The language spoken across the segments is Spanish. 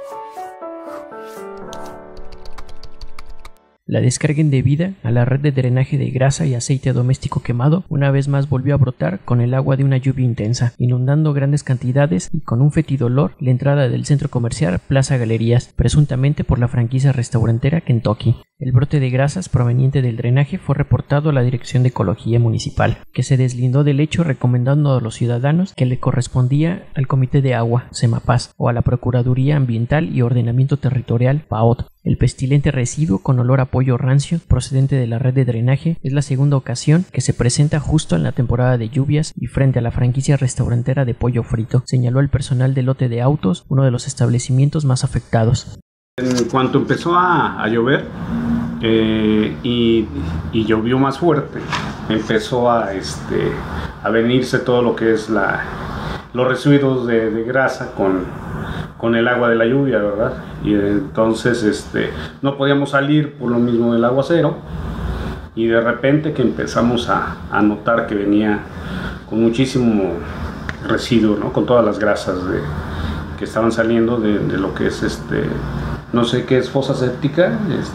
La descarga indebida a la red de drenaje de grasa y aceite doméstico quemado una vez más volvió a brotar con el agua de una lluvia intensa, inundando grandes cantidades y con un fétido olor la entrada del centro comercial Plaza Galerías, presuntamente por la franquicia restaurantera Kentucky. El brote de grasas proveniente del drenaje fue reportado a la Dirección de Ecología Municipal, que se deslindó del hecho recomendando a los ciudadanos que le correspondía al Comité de Agua, Semapaz, o a la Procuraduría Ambiental y Ordenamiento Territorial, PAOT. El pestilente residuo con olor a pollo rancio procedente de la red de drenaje es la segunda ocasión que se presenta justo en la temporada de lluvias y frente a la franquicia restaurantera de pollo frito, señaló el personal del lote de autos, uno de los establecimientos más afectados. En cuanto empezó a llover y llovió más fuerte, empezó a venirse todo lo que es los residuos de grasa con el agua de la lluvia, ¿verdad? Y entonces no podíamos salir por lo mismo del aguacero, y de repente que empezamos a notar que venía con muchísimo residuo, ¿no? Con todas las grasas que estaban saliendo de lo que es no sé qué es, fosa séptica,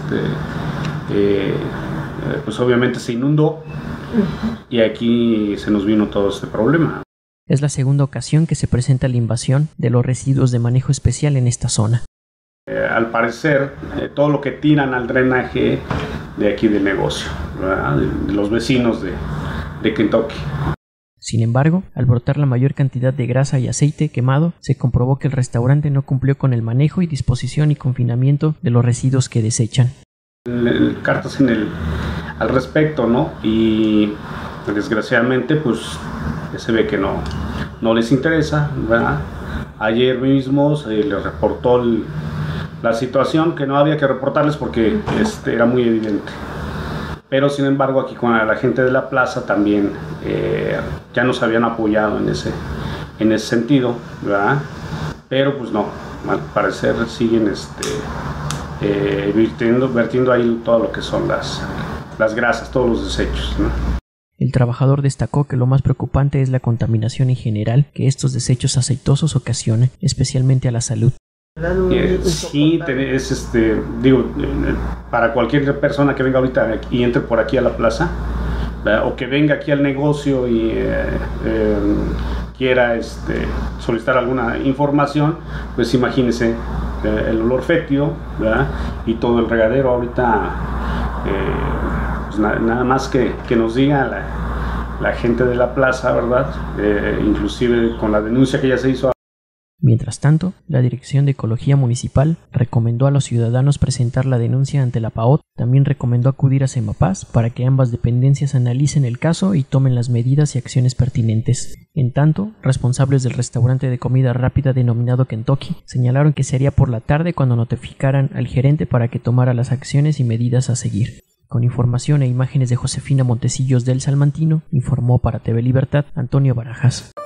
pues obviamente se inundó y aquí se nos vino todo este problema. Es la segunda ocasión que se presenta la invasión de los residuos de manejo especial en esta zona. Al parecer, todo lo que tiran al drenaje de aquí del negocio, ¿verdad? De los vecinos de Kentucky. Sin embargo, al brotar la mayor cantidad de grasa y aceite quemado, se comprobó que el restaurante no cumplió con el manejo y disposición y confinamiento de los residuos que desechan. Cartas al respecto, ¿no? Y desgraciadamente, pues se ve que no les interesa, ¿verdad? Ayer mismo se les reportó la situación, que no había que reportarles porque era muy evidente. Pero sin embargo aquí con la gente de la plaza también ya nos habían apoyado en ese sentido, ¿verdad? Pero pues no, al parecer siguen vertiendo ahí todo lo que son las grasas, todos los desechos, ¿no? El trabajador destacó que lo más preocupante es la contaminación en general que estos desechos aceitosos ocasionan, especialmente a la salud. Sí, es para cualquier persona que venga ahorita y entre por aquí a la plaza, ¿verdad? O que venga aquí al negocio y quiera solicitar alguna información, pues imagínese el olor fétido, ¿verdad? Y todo el regadero ahorita, pues nada más que nos diga la gente de la plaza, ¿verdad? Inclusive con la denuncia que ya se hizo. Mientras tanto, la Dirección de Ecología Municipal recomendó a los ciudadanos presentar la denuncia ante la PAOT. También recomendó acudir a Semapaz para que ambas dependencias analicen el caso y tomen las medidas y acciones pertinentes. En tanto, responsables del restaurante de comida rápida denominado Kentucky señalaron que sería por la tarde cuando notificaran al gerente para que tomara las acciones y medidas a seguir. Con información e imágenes de Josefina Montecillos del Salmantino, informó para TV Libertad Antonio Barajas.